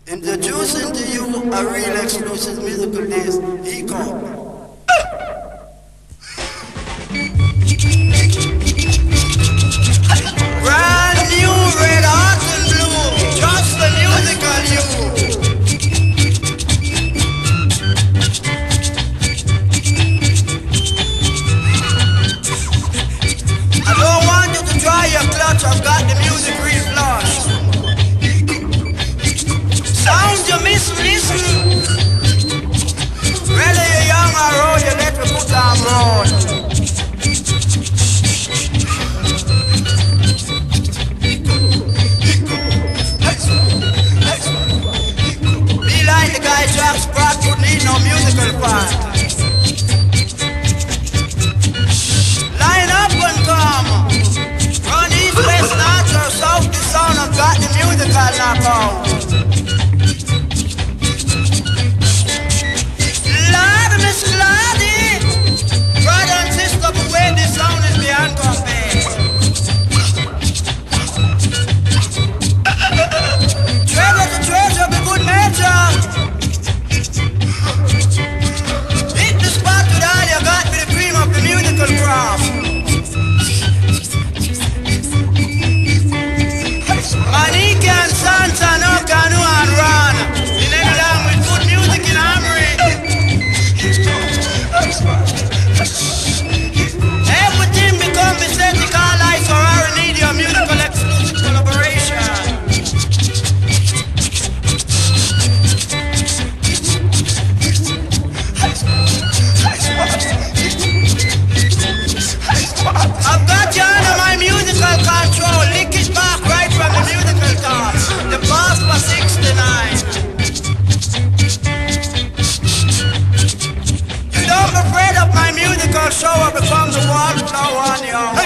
Introducing to you a real exclusive musical disc, Eco. Brand new red, hot and blue, just the musical you. I don't want you to try your clutch, I've got the music real flush. Sound you miss, listen. Whether you're young or old, you let me put on road. Be like the guy Jack Spratt who need no musical part. Line up and come. Run east, west, north or south, the sound I've got the musical knockout. Lord, Miss Claudie, brother and sister, the way this sound is beyond compare. Treasure to treasure, be good nature. Hit the spot with all you got, be the cream of the musical craft. Manike and Santa, no canoe and run. In any land with good music in harmony. Everything becomes aesthetic, all eyes for our need your musical exclusive collaboration. I've got you under my musical control. Lick it back right from the musical thoughts. The past was 69. You don't be afraid of my musical show. I become the wallflower on your own.